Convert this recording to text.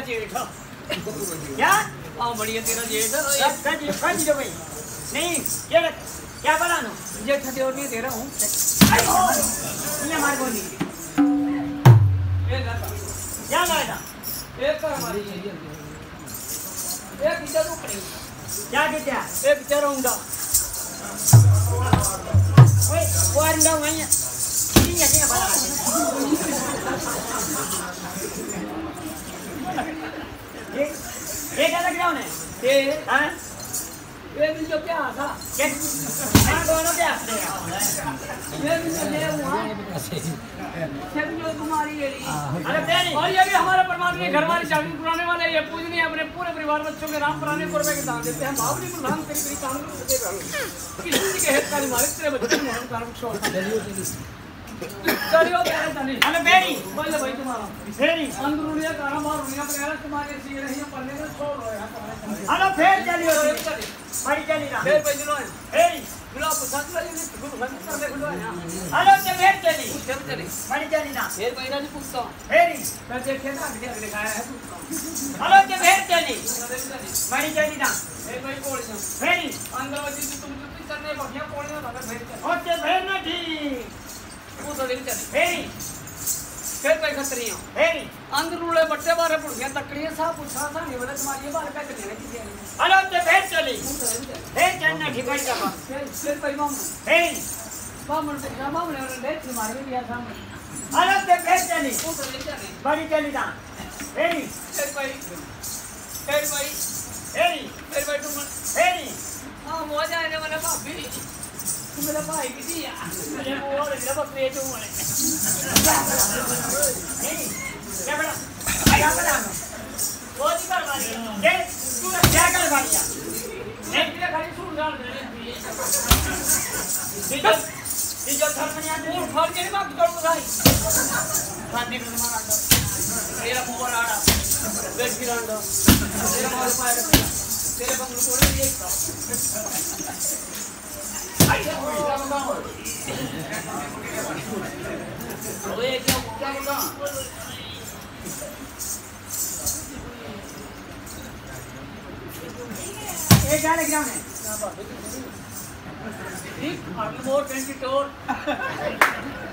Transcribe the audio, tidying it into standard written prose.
जेठ क्या हाँ बढ़िया तेरा जेठ कहीं जो भाई नहीं क्या बना नो जेठ देवर नहीं दे रहा हूँ ये हमारे बोली क्या लाएगा एक कर हमारी एक इधर ऊपर क्या देते हैं एक इधर होगा ओए वो अंडा वहीं है ये क्या बना ये क्या लग रहा है ये हाँ ये भी जो क्या था क्या हाँ दोनों क्या ये भी जो ले हुआ ये भी जो तुम्हारी ये अरे तेरी और ये भी हमारे परमात्मा के घर वाले चावल पुराने वाले ये पूजनीय अपने पूरे परिवार बच्चों के राम पुराने रुपए के दान देते हैं बाबरी प्रधान तेरी तेरी काम करते हैं किसी के हितकारी मालिक तेरे बच्चे मोहन कारक छोड़ चलियो तेरे जाने अरे बेरी बोले भाई तुम्हारा बेरी अंदरूनिया कारा मारूनिया वगैरह तुम्हारे सी रही पढ़ने में छोड़ रहे हैं अरे फिर चलियो बड़ी चली रहा फिर भाई दिलो बेरी दिलो पसंद लगी नहीं गुरु मन कर दे गुरु है अरे तो फिर चली चल चले बड़ी चली ना फिर भाई राजी पूछता हूं बेरी मैं देखे ना अगले खाया है पूछता अरे तो फिर चली हूं बड़ी चली ना ए भाई कोड़ जा बेरी अंदर वजी तुम चुप्पी करने बढ़िया कोड़ ना लगा फिर चल और तो फिर ना ठीक वो तो दिन चले बेरी फिर भाई खतरी हो बेरी अंदरूले बट्टे बारे पुड़िया तकड़ियां सा पूछा था नहीं बोले तुम्हारी ये बात क्या करने की थी अरे तो फिर चली फिर चलना ठीक बड़ी का फिर भाई मामू बेरी मामू से क्या मामू ने देख तुम्हारे भी ऐसा अरे तो फिर चली वो तो दिन चले बड़ी चली ना बेरी फिर भाई बेरी तुम बेरी हाँ वो जाने वाला भाभी तू मेरा भाई की थी यार अरे वो और मेरा बस ले जो वाले नहीं क्या बना वो नहीं कर पानी ये तू क्या कर पानी एक दिन खाली सुन डाल दे ये जो धर्म नहीं आते वो फल के मां जोड़ भाई खाने के लिए मांगा तेरा मोबाइल आड़ा वेट गिरांडो तेरा मोबाइल पाएगा तेरे बंगलो तोड़े दिए ओए क्या होगा ये क्या लग रहा है ठीक मोर 22